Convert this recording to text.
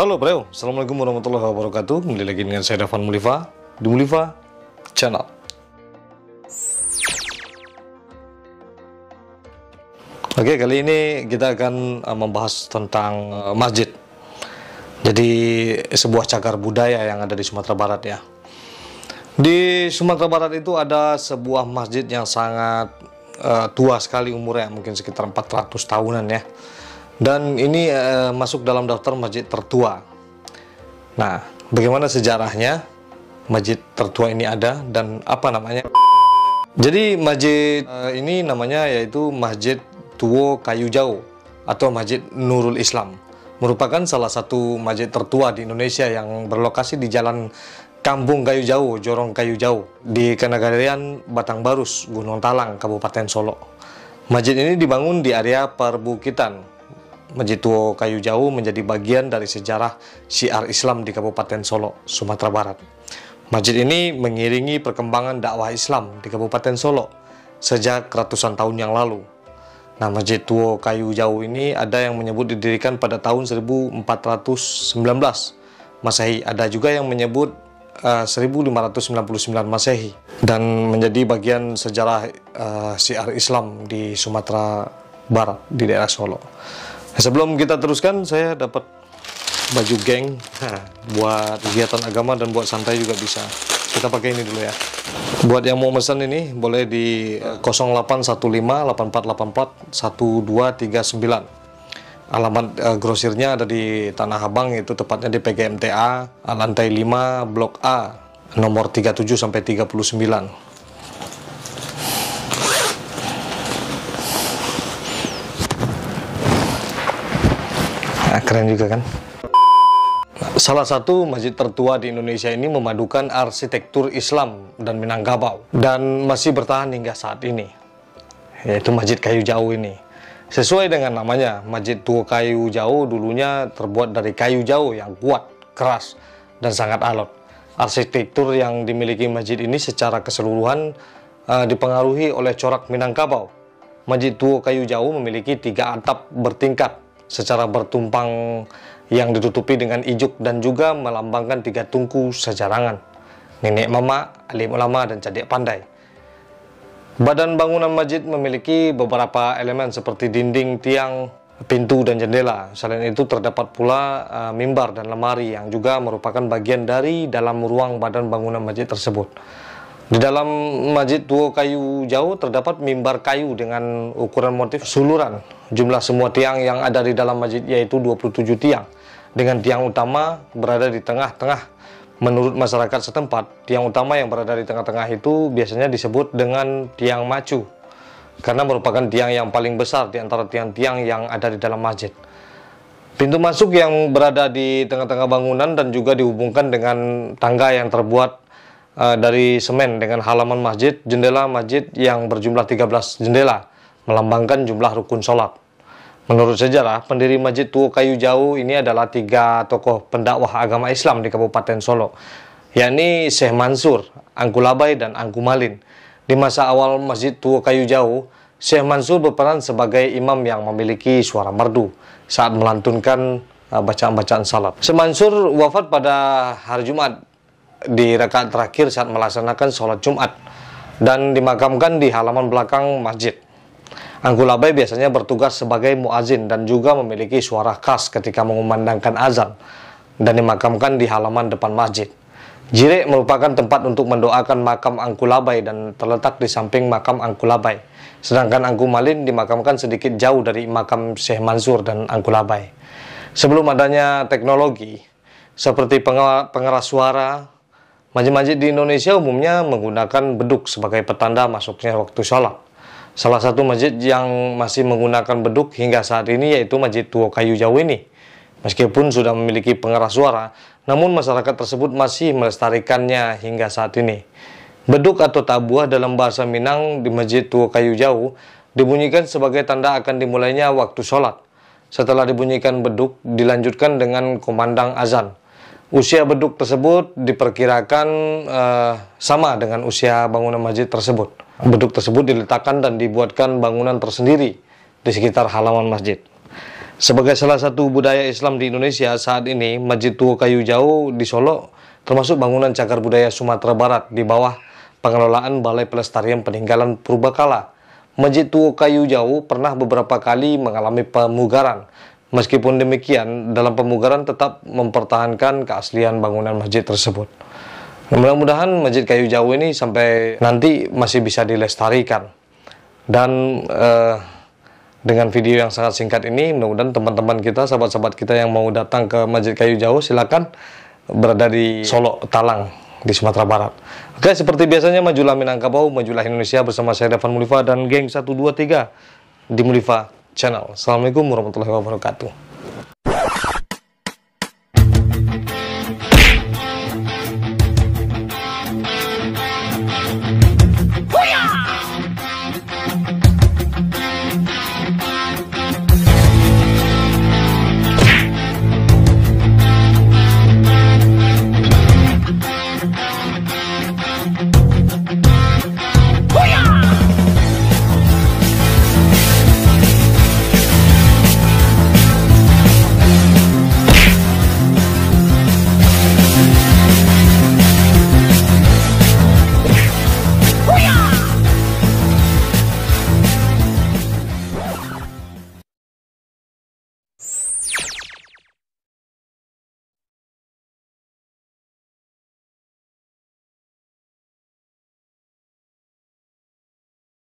Halo bro, Assalamualaikum warahmatullahi wabarakatuh. Kembali lagi dengan saya Dafan Mulifa di Mulifa Channel. Oke, kali ini kita akan membahas tentang masjid. Jadi sebuah cagar budaya yang ada di Sumatera Barat ya. Di Sumatera Barat itu ada sebuah masjid yang sangat tua sekali umurnya, mungkin sekitar 400 tahunan ya. Dan ini masuk dalam daftar masjid tertua. Nah, bagaimana sejarahnya masjid tertua ini ada dan apa namanya? Jadi masjid ini namanya yaitu Masjid Tuwo Kayu Jauh atau Masjid Nurul Islam. Merupakan salah satu masjid tertua di Indonesia yang berlokasi di Jalan Kampung Kayu Jauh, Jorong Kayu Jauh, di Kenagarian Batang Barus, Gunung Talang, Kabupaten Solo. Masjid ini dibangun di area perbukitan. Masjid Tuwo Kayu Jauh menjadi bagian dari sejarah syiar Islam di Kabupaten Solo, Sumatera Barat. Masjid ini mengiringi perkembangan dakwah Islam di Kabupaten Solo sejak ratusan tahun yang lalu. Nah, Masjid Tuwo Kayu Jauh ini ada yang menyebut didirikan pada tahun 1419 Masehi. Ada juga yang menyebut 1599 Masehi dan menjadi bagian sejarah syiar Islam di Sumatera Barat di daerah Solo. Sebelum kita teruskan, saya dapat baju geng buat kegiatan agama dan buat santai juga bisa. Kita pakai ini dulu ya. Buat yang mau pesan ini boleh di 081584841239. Alamat grosirnya ada di Tanah Abang, itu tepatnya di PGMTA lantai 5 Blok A nomor 37 sampai 39. Nah, keren juga kan? Salah satu masjid tertua di Indonesia ini memadukan arsitektur Islam dan Minangkabau dan masih bertahan hingga saat ini, yaitu Masjid Kayu Jauh ini. Sesuai dengan namanya, Masjid Tuwo Kayu Jauh dulunya terbuat dari kayu jauh yang kuat, keras, dan sangat alot. Arsitektur yang dimiliki masjid ini secara keseluruhan dipengaruhi oleh corak Minangkabau. Masjid Tuwo Kayu Jauh memiliki 3 atap bertingkat secara bertumpang yang ditutupi dengan ijuk dan juga melambangkan 3 tungku sejarangan, nenek mama, alim ulama, dan cadik pandai. Badan bangunan masjid memiliki beberapa elemen seperti dinding, tiang, pintu, dan jendela. Selain itu terdapat pula mimbar dan lemari yang juga merupakan bagian dari dalam ruang badan bangunan masjid tersebut. Di dalam Masjid Tuwo Kayu Jauh terdapat mimbar kayu dengan ukuran motif suluran. Jumlah semua tiang yang ada di dalam masjid yaitu 27 tiang, dengan tiang utama berada di tengah-tengah. Menurut masyarakat setempat, tiang utama yang berada di tengah-tengah itu biasanya disebut dengan tiang macu, karena merupakan tiang yang paling besar di antara tiang-tiang yang ada di dalam masjid. Pintu masuk yang berada di tengah-tengah bangunan dan juga dihubungkan dengan tangga yang terbuat dari semen dengan halaman masjid. Jendela masjid yang berjumlah 13 jendela melambangkan jumlah rukun sholat. Menurut sejarah, pendiri Masjid Tuwo Kayu Jauh ini adalah 3 tokoh pendakwah agama Islam di Kabupaten Solo, yakni Syekh Mansur, Angku Labai, dan Angku Malin. Di masa awal Masjid Tuwo Kayu Jauh, Syekh Mansur berperan sebagai imam yang memiliki suara merdu saat melantunkan bacaan-bacaan salat. Syekh Mansur wafat pada hari Jumat di rakaat terakhir saat melaksanakan sholat Jumat dan dimakamkan di halaman belakang masjid. Angku Labai biasanya bertugas sebagai muazin dan juga memiliki suara khas ketika mengumandangkan azan dan dimakamkan di halaman depan masjid. Jirek merupakan tempat untuk mendoakan makam Angku Labai dan terletak di samping makam Angku Labai. Sedangkan Angku Malin dimakamkan sedikit jauh dari makam Syekh Mansur dan Angku Labai. Sebelum adanya teknologi seperti pengeras suara, masjid-masjid di Indonesia umumnya menggunakan beduk sebagai petanda masuknya waktu sholat. Salah satu masjid yang masih menggunakan beduk hingga saat ini yaitu Masjid Tuwo Kayu Jauh ini. Meskipun sudah memiliki pengeras suara, namun masyarakat tersebut masih melestarikannya hingga saat ini. Beduk atau tabuah dalam bahasa Minang di Masjid Tuwo Kayu Jauh dibunyikan sebagai tanda akan dimulainya waktu sholat. Setelah dibunyikan beduk, dilanjutkan dengan komandang azan. Usia beduk tersebut diperkirakan sama dengan usia bangunan masjid tersebut. Beduk tersebut diletakkan dan dibuatkan bangunan tersendiri di sekitar halaman masjid. Sebagai salah satu budaya Islam di Indonesia saat ini, Masjid Tua Kayu Jauh di Solo termasuk bangunan cagar budaya Sumatera Barat di bawah pengelolaan Balai Pelestarian Peninggalan Purbakala. Masjid Tua Kayu Jauh pernah beberapa kali mengalami pemugaran. Meskipun demikian, dalam pemugaran tetap mempertahankan keaslian bangunan masjid tersebut. Mudah-mudahan Masjid Kayu Jauh ini sampai nanti masih bisa dilestarikan. Dan dengan video yang sangat singkat ini, mudah-mudahan teman-teman kita, sahabat-sahabat kita yang mau datang ke Masjid Kayu Jauh, silakan berada di Solo, Talang, di Sumatera Barat. Oke, seperti biasanya, majulah Minangkabau, majulah Indonesia bersama saya Davan Mulifa dan geng 123 di Mulifa Channel. Assalamualaikum warahmatullahi wabarakatuh.